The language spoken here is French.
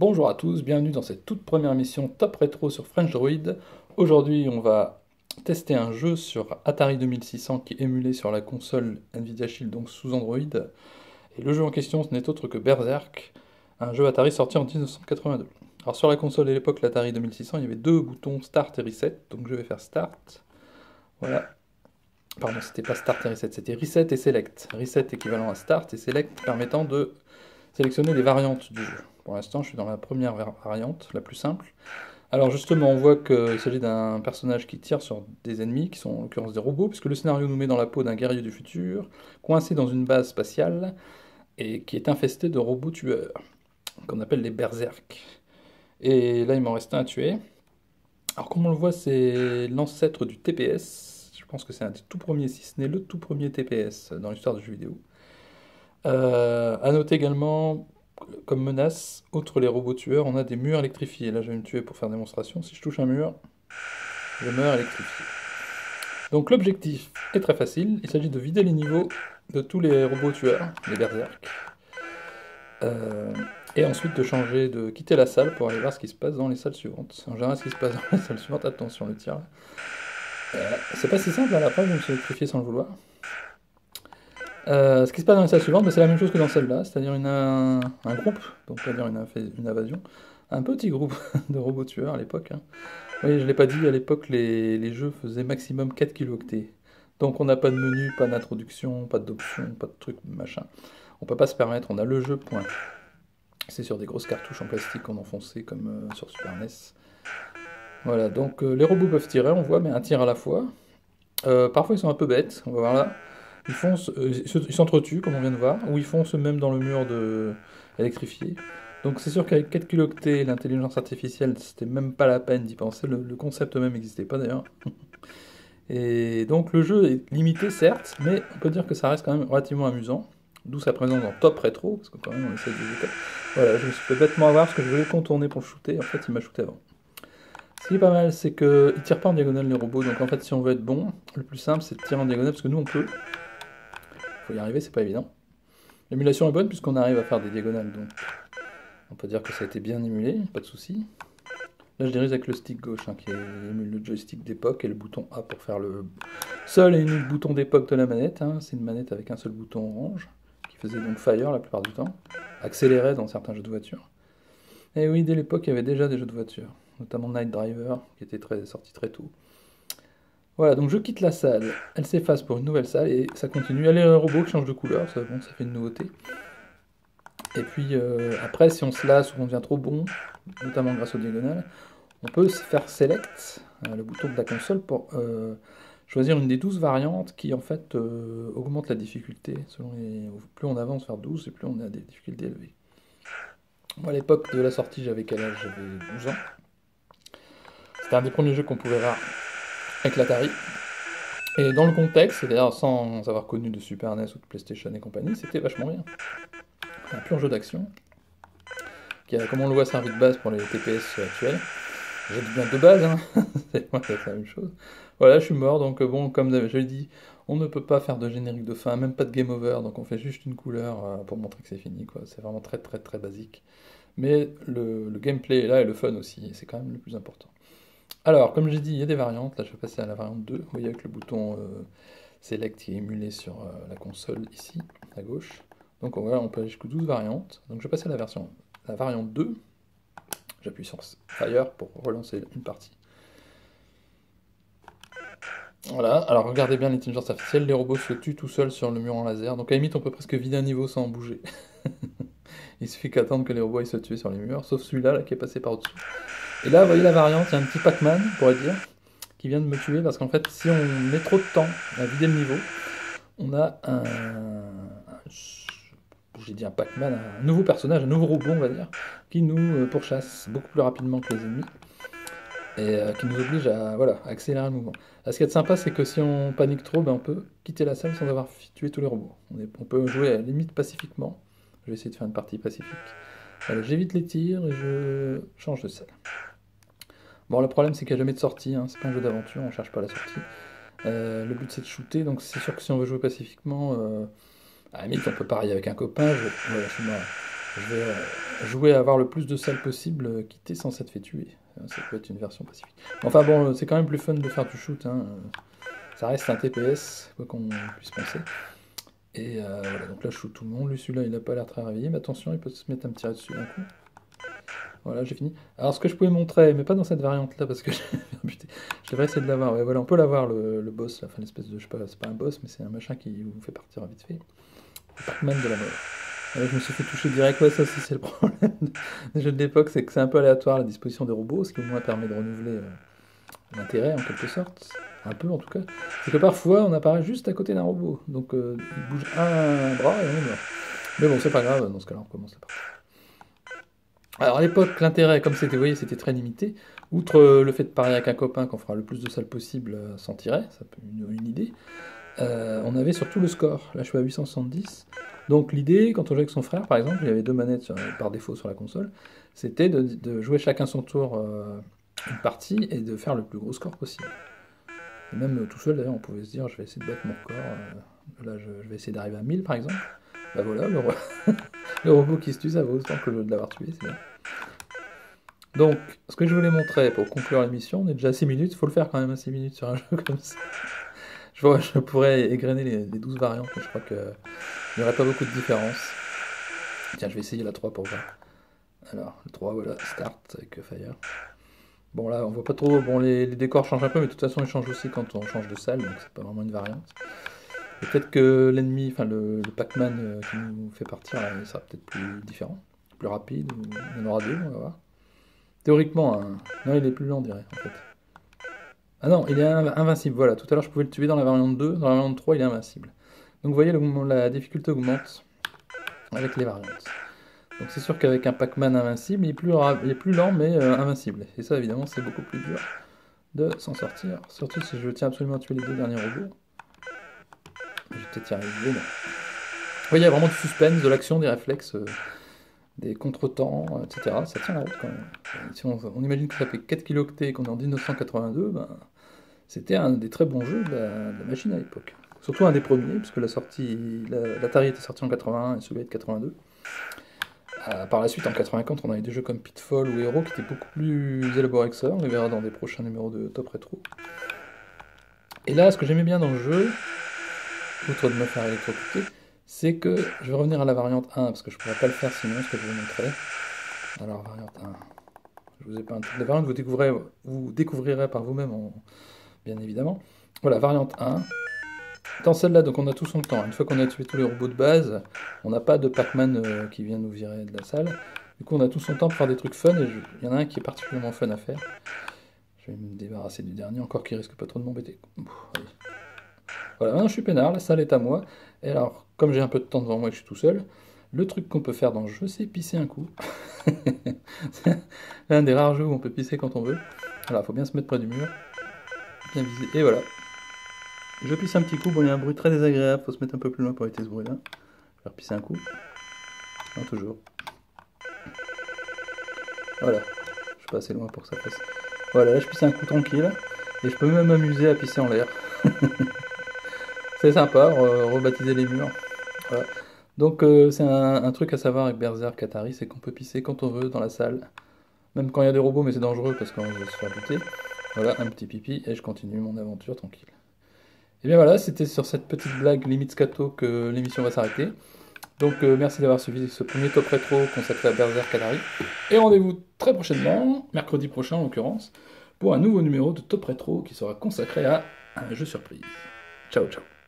Bonjour à tous, bienvenue dans cette toute première mission Top Rétro sur French Droid. Aujourd'hui, on va tester un jeu sur Atari 2600 qui est émulé sur la console Nvidia Shield, donc sous Android. Et le jeu en question, ce n'est autre que Berserk, un jeu Atari sorti en 1982. Alors sur la console à l'époque, l'Atari 2600, il y avait deux boutons Start et Reset, donc je vais faire Start. Voilà. Pardon, c'était pas Start et Reset, c'était Reset et Select. Reset équivalent à Start et Select permettant de sélectionner les variantes du jeu. Pour l'instant, je suis dans la première variante, la plus simple. Alors justement, on voit qu'il s'agit d'un personnage qui tire sur des ennemis, qui sont en l'occurrence des robots, puisque le scénario nous met dans la peau d'un guerrier du futur, coincé dans une base spatiale, et qui est infesté de robots tueurs, qu'on appelle les berserk. Et là, il m'en reste un à tuer. Alors comme on le voit, c'est l'ancêtre du TPS. Je pense que c'est un des tout premiers, si ce n'est le tout premier TPS dans l'histoire du jeu vidéo. À noter également, comme menace, outre les robots tueurs, on a des murs électrifiés. Là, je vais me tuer pour faire démonstration. Si je touche un mur, je meurs électrifié. Donc l'objectif est très facile. Il s'agit de vider les niveaux de tous les robots tueurs, les berserk. Et ensuite de changer, de quitter la salle pour aller voir ce qui se passe dans les salles suivantes. En général, ce qui se passe dans les salles suivantes, attention, le tir là. C'est pas si simple à la fin, je me suis électrifié sans le vouloir. Ce qui se passe dans les salles suivantes, bah, c'est la même chose que dans celle-là, c'est-à-dire un groupe, donc pas dire une invasion, un petit groupe de robots tueurs à l'époque. Hein. Oui, je ne l'ai pas dit, à l'époque, les jeux faisaient maximum 4 kilooctets. Donc on n'a pas de menu, pas d'introduction, pas d'options, pas de trucs, machin. On peut pas se permettre, on a le jeu, point. C'est sur des grosses cartouches en plastique en enfoncé comme sur Super NES. Voilà, donc les robots peuvent tirer, on voit, mais un tir à la fois. Parfois ils sont un peu bêtes, on va voir là. Ils s'entretuent, comme on vient de voir, ou ils foncent même dans le mur électrifié. Donc c'est sûr qu'avec 4 kilooctets, l'intelligence artificielle, c'était même pas la peine d'y penser, le concept même n'existait pas d'ailleurs. Et donc le jeu est limité certes, mais on peut dire que ça reste quand même relativement amusant. D'où sa présence dans Top Rétro, parce que quand même on essaie de jouer top. Voilà, je me suis fait bêtement avoir parce que je voulais contourner pour le shooter, en fait il m'a shooté avant. Ce qui est pas mal, c'est qu'ils tirent pas en diagonale les robots, donc en fait si on veut être bon, le plus simple c'est de tirer en diagonale, parce que nous on peut. Faut y arriver, c'est pas évident. L'émulation est bonne puisqu'on arrive à faire des diagonales, donc on peut dire que ça a été bien émulé, pas de souci. Là je dirige avec le stick gauche, hein, qui émule le joystick d'époque, et le bouton A pour faire le seul et unique bouton d'époque de la manette. Hein. C'est une manette avec un seul bouton orange, qui faisait donc Fire la plupart du temps, accéléré dans certains jeux de voiture. Et oui, dès l'époque, il y avait déjà des jeux de voiture, notamment Night Driver, qui était sorti très tôt. Voilà, donc je quitte la salle, elle s'efface pour une nouvelle salle, et ça continue. Elle est un robot qui change de couleur, ça, bon, ça fait une nouveauté. Et puis après, si on se lasse ou on devient trop bon, notamment grâce aux diagonales, on peut se faire Select, le bouton de la console, pour choisir une des 12 variantes qui en fait augmente la difficulté. Plus on avance vers 12 et plus on a des difficultés élevées. Moi, à l'époque de la sortie, j'avais quel âge? J'avais 12 ans. C'était un des premiers jeux qu'on pouvait voir avec l'Atari. Et dans le contexte, c'est-à-dire sans avoir connu de Super NES ou de PlayStation et compagnie, c'était vachement bien. Un pur jeu d'action, qui a, comme on le voit, servi de base pour les TPS actuels. J'ai dit bien de base, hein. C'est moi, c'est la même chose. Voilà, je suis mort, donc bon, comme je l'ai dit, on ne peut pas faire de générique de fin, même pas de game over, donc on fait juste une couleur pour montrer que c'est fini, quoi. C'est vraiment très très très basique. Mais le gameplay est là et le fun aussi, et c'est quand même le plus important. Alors, comme j'ai dit, il y a des variantes. Là, je vais passer à la variante 2. Vous voyez avec le bouton Select qui est émulé sur la console ici, à gauche. Donc voilà, on peut aller jusqu'aux 12 variantes. Donc je vais passer à la variante 2. J'appuie sur Fire pour relancer une partie. Voilà, alors regardez bien l'intelligence artificielle, les robots se tuent tout seuls sur le mur en laser. Donc à la limite, on peut presque vider un niveau sans bouger. Il suffit qu'attendre que les robots aillent se tuer sur les murs, sauf celui-là là, qui est passé par au-dessus. Et là, vous voyez la variante, il y a un petit Pac-Man, on pourrait dire, qui vient de me tuer, parce qu'en fait, si on met trop de temps à vider le niveau, on a j'ai dit un Pac-Man, un nouveau personnage, un nouveau robot, on va dire, qui nous pourchasse beaucoup plus rapidement que les ennemis, et qui nous oblige à, voilà, à accélérer le mouvement. Là, ce qui est sympa, c'est que si on panique trop, ben, on peut quitter la salle sans avoir tué tous les robots. On peut jouer à la limite pacifiquement. Je vais essayer de faire une partie pacifique. Voilà, j'évite les tirs et je change de salle. Bon, le problème, c'est qu'il n'y a jamais de sortie, hein. C'est pas un jeu d'aventure, on cherche pas la sortie. Le but, c'est de shooter, donc c'est sûr que si on veut jouer pacifiquement, à la limite, on peut parier avec un copain. Voilà, je suis mort. Je vais jouer à avoir le plus de salles possible, quitter sans s'être fait tuer. Ça peut être une version pacifique. Enfin bon, c'est quand même plus fun de faire du shoot, hein. Ça reste un TPS, quoi qu'on puisse penser. Et voilà, donc là je shoot tout le monde. Lui, celui-là, il n'a pas l'air très réveillé, mais attention, il peut se mettre à me tirer dessus d'un coup. Voilà, j'ai fini. Alors, ce que je pouvais montrer, mais pas dans cette variante-là, parce que je devrais essayer de l'avoir. Ouais, voilà, on peut l'avoir, le boss, là. Enfin, l'espèce de, je sais pas, c'est pas un boss, mais c'est un machin qui vous fait partir vite fait. Le Pac-Man de la mort. Là, je me suis fait toucher direct. Ouais, ça aussi, c'est le problème des jeux de l'époque, c'est que c'est un peu aléatoire la disposition des robots, ce qui au moins permet de renouveler l'intérêt, en quelque sorte. Un peu, en tout cas. C'est que parfois, on apparaît juste à côté d'un robot. Donc, il bouge un bras et on est mort. Mais bon, c'est pas grave, dans ce cas-là, on commence la partie. Alors à l'époque, l'intérêt, comme c'était, vous voyez, c'était très limité. Outre le fait de parier avec un copain qu'on fera le plus de salles possible sans tirer, ça peut être une idée, on avait surtout le score. Là, je suis à 870. Donc l'idée, quand on jouait avec son frère, par exemple, il y avait deux manettes par défaut sur la console, c'était de jouer chacun son tour une partie et de faire le plus gros score possible. Et même tout seul, d'ailleurs, on pouvait se dire, je vais essayer de battre mon record. Là, je vais essayer d'arriver à 1000, par exemple. Bah voilà, le robot qui se tue, ça vaut autant que de l'avoir tué, c'est bien. Donc, ce que je voulais montrer pour conclure l'émission, on est déjà à 6 minutes, il faut le faire quand même à 6 minutes sur un jeu comme ça. Je pourrais égrener les 12 variantes, mais je crois qu'il n'y aurait pas beaucoup de différence. Tiens, je vais essayer la 3 pour voir. Alors, le 3, voilà, start avec Fire. Bon, là, on voit pas trop. Bon, les décors changent un peu, mais de toute façon, ils changent aussi quand on change de salle, donc c'est pas vraiment une variante. Et peut-être que l'ennemi, enfin le Pac-Man qui nous fait partir, là, il sera peut-être plus différent, plus rapide, ou il y en aura deux, on va voir. Théoriquement, hein. Non, il est plus lent, on dirait, en fait. Ah non, il est invincible, voilà. Tout à l'heure, je pouvais le tuer dans la variante 2, dans la variante 3, il est invincible. Donc vous voyez, la difficulté augmente avec les variantes. Donc c'est sûr qu'avec un Pac-Man invincible, il est plus lent, mais invincible. Et ça, évidemment, c'est beaucoup plus dur de s'en sortir. Surtout si je tiens absolument à tuer les deux derniers robots. Je vais peut-être y arriver, non. Oui, il y a vraiment du suspense, de l'action, des réflexes, des contretemps, etc. Ça tient la route quand même. Si on imagine que ça fait 4 kilooctets et qu'on est en 1982, ben, c'était un des très bons jeux de la machine à l'époque. Surtout un des premiers, puisque l'Atari était sorti en 81 et celui-là est de 82. Par la suite, en 84, on avait des jeux comme Pitfall ou Hero qui étaient beaucoup plus élaborés que ça. On les verra dans des prochains numéros de Top Rétro. Et là, ce que j'aimais bien dans le jeu, outre de me faire électrocuter, c'est que je vais revenir à la variante 1, parce que je ne pourrais pas le faire sinon, ce que je vais vous montrer. Alors, variante 1. Je vous ai pas un truc de variante, vous découvrirez par vous-même, bien évidemment. Voilà, variante 1. Dans celle-là, donc on a tout son temps. Une fois qu'on a tué tous les robots de base, on n'a pas de Pac-Man qui vient nous virer de la salle. Du coup, on a tout son temps pour faire des trucs fun, et il y en a un qui est particulièrement fun à faire. Je vais me débarrasser du dernier, encore qui risque pas trop de m'embêter. Voilà, maintenant je suis peinard, la salle est à moi. Et alors, comme j'ai un peu de temps devant moi et que je suis tout seul, le truc qu'on peut faire dans le jeu, c'est pisser un coup. C'est l'un des rares jeux où on peut pisser quand on veut. Alors, il faut bien se mettre près du mur, bien viser, et voilà. Je pisse un petit coup, bon, il y a un bruit très désagréable, faut se mettre un peu plus loin pour éviter ce bruit-là. Je vais repisser un coup. Non, toujours. Voilà, je suis pas assez loin pour que ça passe. Voilà, là je pisse un coup tranquille, et je peux même m'amuser à pisser en l'air. C'est sympa, rebaptiser les murs. Voilà. Donc c'est un truc à savoir avec Berserk Atari, c'est qu'on peut pisser quand on veut dans la salle. Même quand il y a des robots, mais c'est dangereux parce qu'on va se faire buter. Voilà, un petit pipi, et je continue mon aventure tranquille. Et bien voilà, c'était sur cette petite blague limite scato que l'émission va s'arrêter. Donc merci d'avoir suivi ce premier top rétro consacré à Berserk Atari. Et rendez-vous très prochainement, mercredi prochain en l'occurrence, pour un nouveau numéro de top rétro qui sera consacré à un jeu surprise. Ciao ciao.